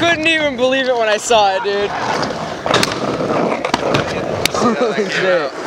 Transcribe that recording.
couldn't even believe it when I saw it, dude. Holy shit.